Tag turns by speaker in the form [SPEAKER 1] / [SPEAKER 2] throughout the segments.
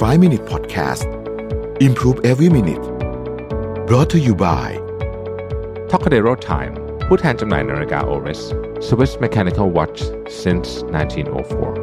[SPEAKER 1] 5-Minute Podcast Improve Every Minute Brought to you by
[SPEAKER 2] Tokadero Time ผู้แทนจำหน่ายนาฬิกา Oris Swiss Mechanical Watch since 1904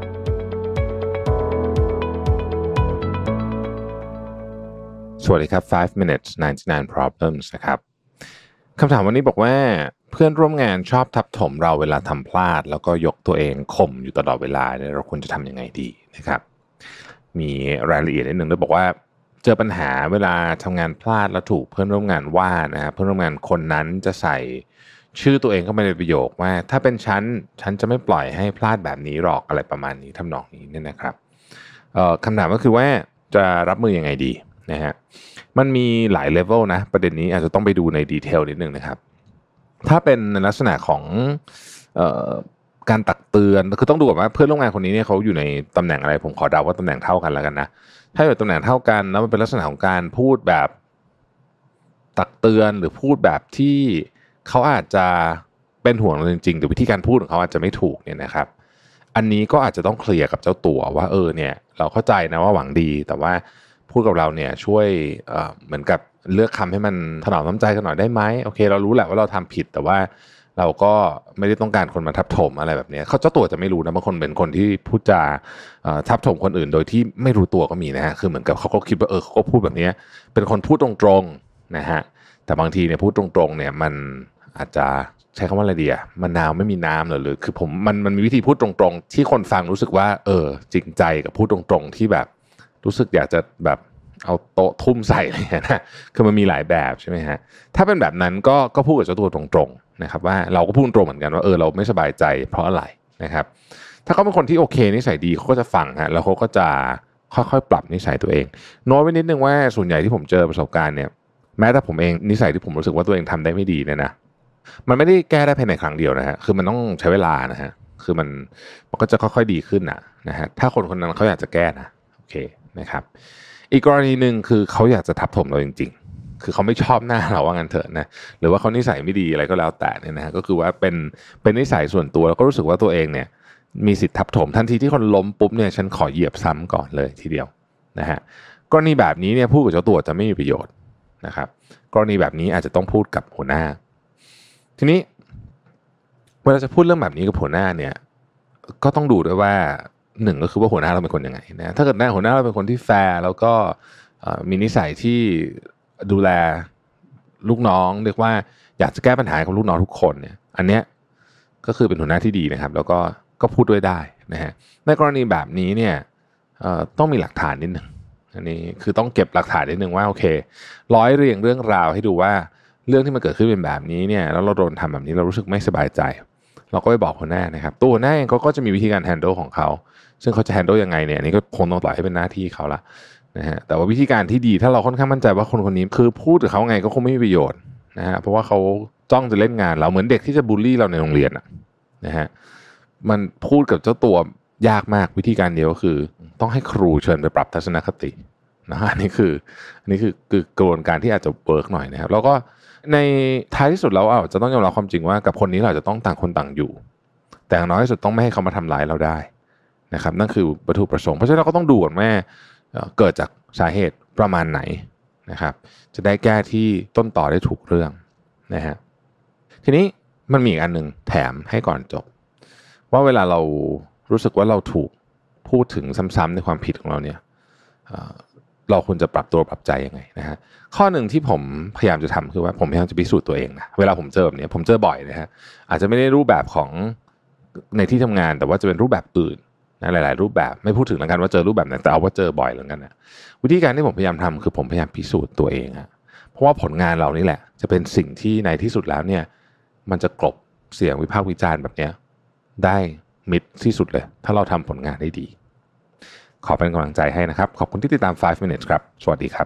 [SPEAKER 2] สวัสดีครับ5 minutes 99 problems นะครับคำถามวันนี้บอกว่าเพื่อนร่วมงานชอบทับถมเราเวลาทำพลาดแล้วก็ยกตัวเองข่มอยู่ตลอดเวลาเนี่ยเราควรจะทำยังไงดีนะครับมีรายละเอียดนิดนึงด้วยบอกว่าเจอปัญหาเวลาทำงานพลาดแล้วถูกเพื่อนร่วมงานว่านะครับเพื่อนร่วมงานคนนั้นจะใส่ชื่อตัวเองเข้าไปในประโยคว่าถ้าเป็นฉันจะไม่ปล่อยให้พลาดแบบนี้หรอกอะไรประมาณนี้ทำนองนี้เนี่ยนะครับคำถามก็คือว่าจะรับมือยังไงดีนะฮะมันมีหลายเลเวลนะประเด็นนี้อาจจะต้องไปดูในดีเทลนิดนึงนะครับถ้าเป็นในลักษณะของการตักเตือนคือต้องดูก่อนว่าเพื่อนร่วมงานคนนี้เนี่ยเขาอยู่ในตำแหน่งอะไรผมขอเดาว่าตำแหน่งเท่ากันแล้วกันนะถ้าอยู่ตำแหน่งเท่ากันแล้วมันเป็นลักษณะของการพูดแบบตักเตือนหรือพูดแบบที่เขาอาจจะเป็นห่วงเราจริงๆแต่วิธีการพูดของเขาอาจจะไม่ถูกเนี่ยนะครับอันนี้ก็อาจจะต้องเคลียร์กับเจ้าตัวว่าเนี่ยเราเข้าใจนะว่าหวังดีแต่ว่าพูดกับเราเนี่ยช่วยเหมือนกับเลือกคำให้มันถนอมน้ำใจกันหน่อยได้ไหมโอเคเรารู้แหละว่าเราทำผิดแต่ว่าเราก็ไม่ได้ต้องการคนมาทับถมอะไรแบบนี้เขาเจ้าตัวจะไม่รู้นะบางคนเป็นคนที่พูดจาทับถมคนอื่นโดยที่ไม่รู้ตัวก็มีนะฮะคือเหมือนกับเขาก็คิดว่าเขาก็พูดแบบนี้เป็นคนพูดตรงๆนะฮะแต่บางทีเนี่ยพูดตรงๆเนี่ยมันอาจจะใช้คำว่าอะไรดีอะมะนาวไม่มีน้ำหรือคือผมมันมีวิธีพูดตรงๆที่คนฟังรู้สึกว่าจริงใจกับพูดตรงๆที่แบบรู้สึกอยากจะแบบเอาโต๊ะทุ่มใส่อะไรอย่างเงี้ยนะคือมันมีหลายแบบใช่ไหมฮะถ้าเป็นแบบนั้นก็พูดกับเจ้าตัวตรงๆนะครับว่าเราก็พูดตรงเหมือนกันว่าเราไม่สบายใจเพราะอะไรนะครับถ้าเขาเป็นคนที่โอเคนิสัยดีเขาก็จะฟังฮะแล้วเขาก็จะค่อยๆปรับนิสัยตัวเองโน้ตไว้นิดนึงว่าส่วนใหญ่ที่ผมเจอประสบการณ์เนี่ยแม้แต่ผมเองนิสัยที่ผมรู้สึกว่าตัวเองทำได้ไม่ดีเนี่ยนะมันไม่ได้แก้ได้ภายในครั้งเดียวนะฮะคือมันต้องใช้เวลานะฮะคือมันก็จะค่อยๆดีขึ้นนะฮะถ้าคนคนนั้นเขาอยากจะแก้นะโอเคนะครับอีกกรณีหนึ่งคือเขาอยากจะทับถมเราจริงๆคือเขาไม่ชอบหน้าเราว่างั้นเถอะนะหรือว่าเขานิสัยไม่ดีอะไรก็แล้วแต่เนี่ยนะฮะก็คือว่าเป็นนิสัยส่วนตัวแล้วก็รู้สึกว่าตัวเองเนี่ยมีสิทธิ์ทับถมทันทีที่คนล้มปุ๊บเนี่ยฉันขอเหยียบซ้ำก่อนเลยทีเดียวนะฮะกรณีแบบนี้เนี่ยพูดกับเจ้าตัวจะไม่มีประโยชน์นะครับกรณีแบบนี้อาจจะต้องพูดกับหัวหน้าทีนี้เวลาจะพูดเรื่องแบบนี้กับหัวหน้าเนี่ยก็ต้องดูด้วยว่าหนึ่งก็คือว่าหัวหน้าเราเป็นคนยังไงนะถ้าเกิดหัวหน้าเราเป็นคนที่แฟร์แล้วก็มีนิสัยที่ดูแลลูกน้องเรียกว่าอยากจะแก้ปัญหาของลูกน้องทุกคนเนี่ยอันเนี้ยก็คือเป็นหัวหน้าที่ดีนะครับแล้วก็พูดด้วยได้นะฮะในกรณีแบบนี้เนี่ยต้องมีหลักฐานนิดนึงอันนี้คือต้องเก็บหลักฐานนิดนึงว่าโอเคร้อยเรียงเรื่องราวให้ดูว่าเรื่องที่มันเกิดขึ้นเป็นแบบนี้เนี่ยแล้วเราโดนทำแบบนี้เรารู้สึกไม่สบายใจเราก็ไปบอกหัวหน้านะครับตัวหัวหน้าเองเขาก็จะมีวิธีการ handle ของเขาซึ่งเขาจะ handle ยังไงเนี่ยอันนี้ก็คงต้องปล่อยให้เป็นหน้าที่เขาละนะฮะแต่ว่าวิธีการที่ดีถ้าเราค่อนข้างมั่นใจว่าคนคนนี้คือพูดกับเขาไงก็คงไม่มีประโยชน์นะฮะเพราะว่าเขาจ้องจะเล่นงานเราเหมือนเด็กที่จะบูลลี่เราในโรงเรียนนะฮะมันพูดกับเจ้าตัวยากมากวิธีการเดียวก็คือต้องให้ครูเชิญไปปรับทัศนคตินะอันนี้คือกระบวนการที่อาจจะเวิร์กหน่อยนะครับแล้วก็ในท้ายที่สุดเราจะต้องยอมรับความจริงว่ากับคนนี้เราจะต้องต่างคนต่างอยู่แต่อย่างน้อยที่สุดต้องไม่ให้เขามาทำร้ายเราได้นะครับนั่นคือวัตถุประสงค์เพราะฉะนั้นเราก็ต้องดูก่อนว่าเกิดจากสาเหตุประมาณไหนนะครับจะได้แก้ที่ต้นต่อได้ถูกเรื่องนะฮะทีนี้มันมีอีกอันหนึ่งแถมให้ก่อนจบว่าเวลาเรารู้สึกว่าเราถูกพูดถึงซ้ำๆในความผิดของเราเนี่ยเราควรจะปรับตัวปรับใจยังไงนะฮะข้อหนึ่งที่ผมพยายามจะทำคือว่าผมพยายามจะพิสูจน์ตัวเองนะเวลาผมเจอแบบนี้ผมเจอบ่อยนะฮะอาจจะไม่ได้รูปแบบของในที่ทำงานแต่ว่าจะเป็นรูปแบบอื่นนะหลายๆรูปแบบไม่พูดถึงแล้วกันว่าเจอรูปแบบไหนแต่เอาว่าเจอบ่อยแล้วกันนะวิธีการที่ผมพยายามทำคือผมพยายามพิสูจน์ตัวเองฮะเพราะว่าผลงานเรานี่แหละจะเป็นสิ่งที่ในที่สุดแล้วเนี่ยมันจะกลบเสียงวิพากษ์วิจารณ์แบบนี้ได้มิดที่สุดเลยถ้าเราทำผลงานได้ดีขอเป็นกำลังใจให้นะครับขอบคุณที่ติดตาม5 minutes ครับสวัสดีครับ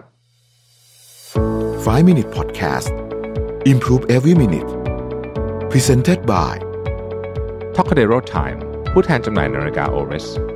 [SPEAKER 1] 5-Minute Podcast Improve Every Minute Presented by
[SPEAKER 2] Tokadero Time ผู้แทนจำหน่ายนาฬิกา Oris